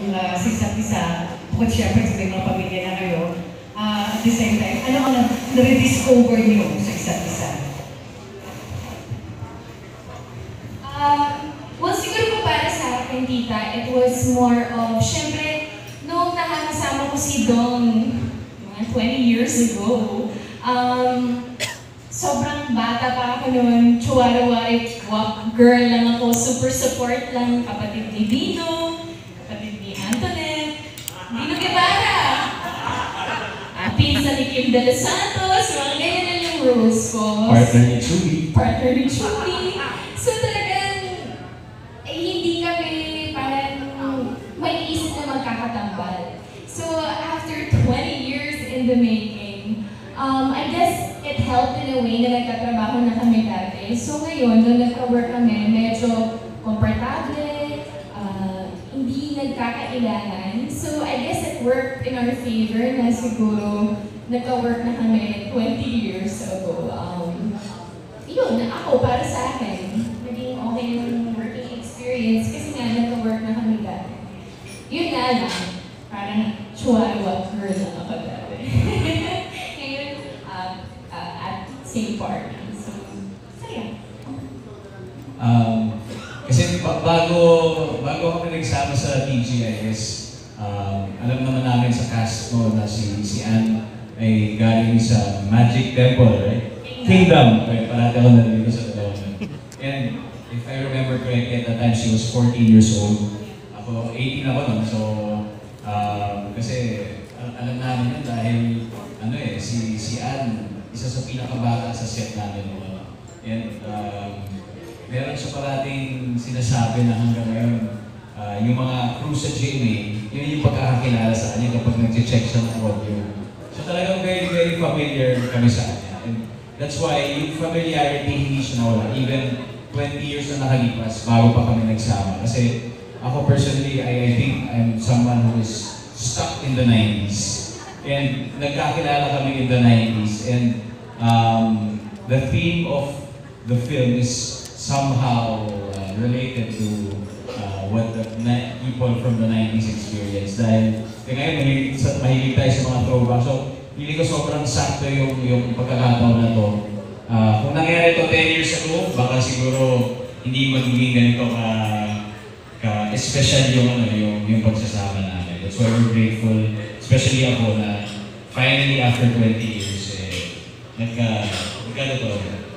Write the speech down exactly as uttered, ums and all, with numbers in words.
uh, sa isa't isa, bukod syempre sa mga pamilya na kayo, uh, at the same time, ano ang na-rediscover niyo sa isa't isa? Uh, well, siguro po para sa akin, tita, it was more of, syempre, noong nakakasama ko si Dong, mga twenty years ago, um, sobrang bata pa ako noon, chuwara-wari, wap girl lang ako, super support lang, kapatid ni Dino, kapatid ni Antoinette, Dino Guevara, uh, pinsan ni Kim De Los Santos, mga ganyan na yung rules ko. Partner ni Chewy. Partner ni Chewy. So talagang, eh, hindi kami parang may isip na magkakatambal. So after twenty years in the making, um, I guess it helped in a way na nagkatrabaho na kami dati. So ngayon, nung nagka-work kami, medyo komportable, uh, hindi nagkakailangan. So I guess it worked in our favor na siguro nagka-work na kami twenty years ago. Um, yun, ako para sa akin, naging okay yung working experience kasi nga nagka-work na kami dati. Yun nga lang, parang chuwa-what girl lang ako dati. Ngayon, uh, uh, at same party. So, saya. Um, kasi bago, bago kami nagsama sa T G I S, um, alam naman namin sa cast mo na si, si Anne ay galing sa Magic Temple, right? Kingdom. Kaya parati ako narinig ko sa dalawa. And if I remember correctly, at that time she was fourteen years old. Ako, eighteen ako nun. So, um, kasi al alam namin yun dahil ano eh, si, si Anne, isa sa pinakabata sa set namin. And um, meron siya parating sinasabi na hanggang ngayon, uh, yung mga crew sa G M A, yun yung pagkakakilala sa kanya kapag nag-check siya ng audio. So talagang very, very familiar kami sa kanya. And that's why yung familiarity hindi siya nawala. Even twenty years na nakalipas bago pa kami nagsama. Kasi ako personally, I, I think I'm someone who is stuck in the nineties. And nagkakilala kami in the nineties. And um, the theme of the film is somehow uh, related to uh, what the people from the nineties experience. Dahil ngayon, mahilig, mahilig tayo sa mga throwback. So, hindi ko sobrang sakto yung, yung pagkakataon na to. Uh, kung nangyari to ten years ago, baka siguro hindi magiging ganito ka, ka special yung, ano, yung, yung pagsasama namin. That's why we're grateful, especially ako na finally after twenty years, eh, nagka, nagka to.